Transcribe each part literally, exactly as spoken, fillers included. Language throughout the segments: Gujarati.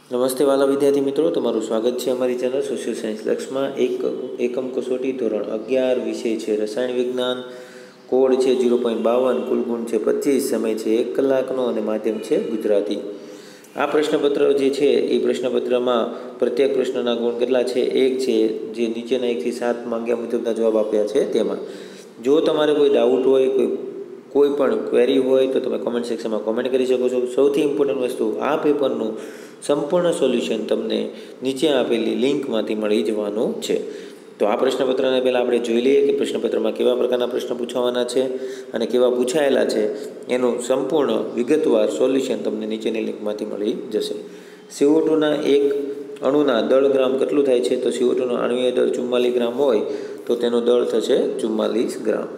નમસ્તે વાલા વિદ્યાર્થી મિત્રો, તમારું સ્વાગત છે અમારી ચેનલ સોશિયલ સાયન્સ લક્ષમાં. એક એકમ કસોટી ધોરણ અગિયાર, વિષય છે રસાયણ વિજ્ઞાન, કોડ છે ઝીરો પોઈન્ટ બાવન, કુલ ગુણ છે પચીસ, સમય છે એક કલાકનો અને માધ્યમ છે ગુજરાતી. આ પ્રશ્નપત્ર જે છે એ પ્રશ્નપત્રમાં પ્રત્યેક પ્રશ્નના ગુણ કેટલા છે? એક છે, જે નીચેના એકથી સાત માંગ્યા મુજબના જવાબ આપ્યા છે તેમાં. જો તમારે કોઈ ડાઉટ હોય, કોઈ કોઈ પણ ક્વેરી હોય તો તમે કોમેન્ટ સેક્શનમાં કોમેન્ટ કરી શકો છો. સૌથી ઇમ્પોર્ટન્ટ વસ્તુ, આ પેપરનું સંપૂર્ણ સોલ્યુશન તમને નીચે આપેલી લિંકમાંથી મળી જવાનું છે. તો આ પ્રશ્નપત્રને પહેલાં આપણે જોઈ લઈએ કે પ્રશ્નપત્રમાં કેવા પ્રકારના પ્રશ્ન પૂછાવાના છે અને કેવા પૂછાયેલા છે. એનું સંપૂર્ણ વિગતવાર સોલ્યુશન તમને નીચેની લિંકમાંથી મળી જશે. સીઓ ટુના એક અણુના દળ ગ્રામ કેટલું થાય છે? તો સીઓ ટુનો આણ્વીય દળ ચુમ્માલીસ ગ્રામ હોય તો તેનું દળ થશે ચુમ્માલીસ ગ્રામ.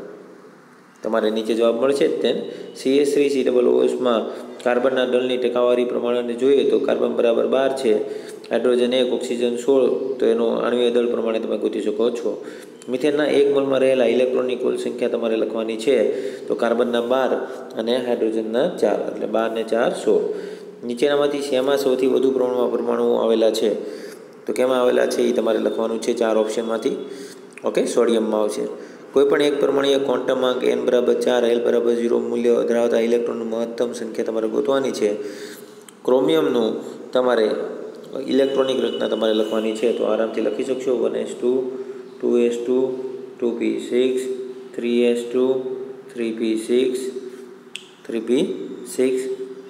તમારે નીચે જવાબ મળશે જ તે. C S three C double ઓએસમાં કાર્બનના દળની ટકાવારી પ્રમાણે જોઈએ તો કાર્બન બરાબર બાર છે, હાઇડ્રોજન એક, ઓક્સિજન સોળ, તો એનું આણ્વીય દળ પ્રમાણે તમે ગોતી શકો છો. મિથેનના એક મોલમાં રહેલા ઇલેક્ટ્રોનની કુલ સંખ્યા તમારે લખવાની છે. તો કાર્બનના બાર અને હાઇડ્રોજનના ચાર, એટલે બાર ને ચાર સોળ. નીચેનામાંથી શેમાં સૌથી વધુ પ્રમાણમાં પરમાણુઓ આવેલા છે? તો કેમાં આવેલા છે એ તમારે લખવાનું છે ચાર ઓપ્શનમાંથી. ઓકે, સોડિયમમાં આવશે. કોઈપણ એક પરમાણુય ક્વોન્ટમ આંક એન બરાબર ચાર, એલ બરાબર ઝીરો મૂલ્ય ધરાવતા ઇલેક્ટ્રોનની મહત્તમ સંખ્યા તમારે ગોતવાની છે. ક્રોમિયમનું તમારે ઇલેક્ટ્રોનિક રચના તમારે લખવાની છે. તો આરામથી લખી શકશો. One S two, two S two, two P six, three S two, three P six, three P six,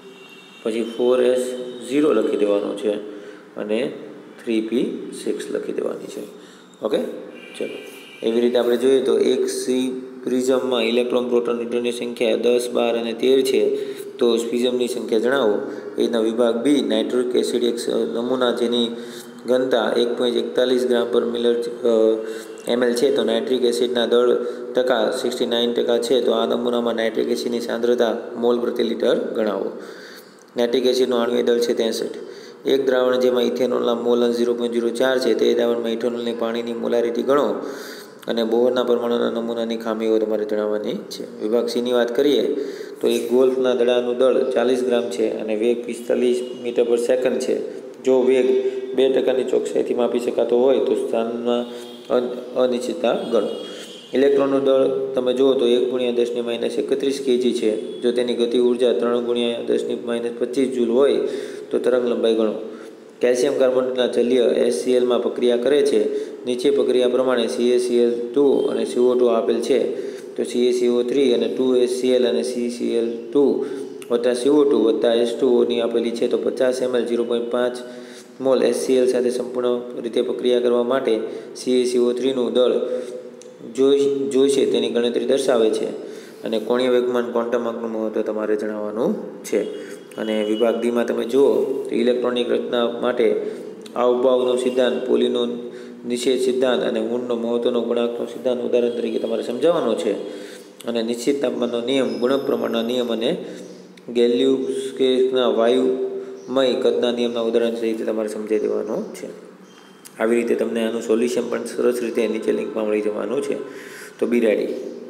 પછી ફોર એસ ઝીરો લખી દેવાનો છે અને થ્રી પી સિક્સ લખી દેવાની છે. ઓકે, ચલો. એવી રીતે આપણે જોઈએ તો એક સી પ્રિઝમમાં ઇલેક્ટ્રોન, પ્રોટોન, ન્યુટ્રોનની સંખ્યા દસ, બાર અને તેર છે. તો પ્રિઝમની સંખ્યા જણાવો. એના વિભાગ બી, નાઇટ્રિક એસિડ એક નમૂના જેની ઘનતા એક પોઈન્ટ એકતાલીસ ગ્રામ પર મિલર એમએલ છે. તો નાઇટ્રિક એસિડના દળ ટકા સિક્સટી નાઇન ટકા છે. તો આ નમૂનામાં નાઇટ્રિક એસિડની સાંદ્રતા મોલ પ્રતિ લીટર ગણાવો. નાઇટ્રિક એસિડનું આણ્વીય દળ છે ત્રેસઠ. એક દ્રાવણ જેમાં ઇથેનોલના મોલ અંશ ઝીરો પોઈન્ટ ઝીરો ચાર છે, તે દ્રાવણમાં ઇથેનોલની પાણીની મોલારિટી ગણો અને બોહરના પરમાણુના નમૂનાની ખામીઓ તમારે જણાવવાની છે. વિભાગ સીની વાત કરીએ તો એક ગોલ્ફના દડાનું દળ ચાલીસ ગ્રામ છે અને વેગ પિસ્તાલીસ મીટર પર સેકન્ડ છે. જો વેગ બે ટકાની ચોકસાઈથી માપી શકાતો હોય તો સ્થાનમાં અનિશ્ચિતતા ગણો. ઇલેક્ટ્રોનનું દળ તમે જુઓ તો એક ગુણ્યા દસની માઇનસ એકત્રીસ કેજી છે. જો તેની ગતિ ઉર્જા ત્રણ ગુણ્યા દસની માઇનસ પચીસ જૂલ હોય તો તરંગ લંબાઈ ગણો. કેલ્શિયમ કાર્બોનેટના જલીય એસસીએલમાં પ્રક્રિયા કરે છે. નીચે પ્રક્રિયા પ્રમાણે સીએસીએલ ટુ અને સીઓ ટુ આપેલ છે. તો સીએસીઓ થ્રી અને ટુ એસસીએલ અને સીસીએલ ટુ વત્તા સીઓ ટુ વત્તા એસ ટુ ઓની આપેલી છે. તો પચાસ એમએલ ઝીરો પોઈન્ટ પાંચ મોલ એસસીએલ સાથે સંપૂર્ણ રીતે પ્રક્રિયા કરવા માટે સીએસીઓ થ્રીનું દળ જોઈ જોઈશે તેની ગણતરી દર્શાવે છે. અને કોણીય વેગમાન ક્વોન્ટમ આંકનું મહત્ત્વ તમારે જણાવવાનું છે. અને વિભાગ ડીમાં તમે જુઓ તો ઇલેક્ટ્રોનિક રચના માટે આવભાવનો સિદ્ધાંત, પોલીનો નિષેધ સિદ્ધાંત અને ઊંડનો મહત્ત્વનો ગુણાંકનો સિદ્ધાંત ઉદાહરણ તરીકે તમારે સમજાવવાનો છે. અને નિશ્ચિત તાપમાનનો નિયમ, ગુણક પ્રમાણના નિયમ અને ગેલ્યુસ્કેસના વાયુમય કદના નિયમના ઉદાહરણ તરીકે તમારે સમજાવી દેવાનો છે. આવી રીતે તમને આનું સોલ્યુશન પણ સરસ રીતે નીચે લિંકમાં મળી જવાનું છે. તો બી રેડી.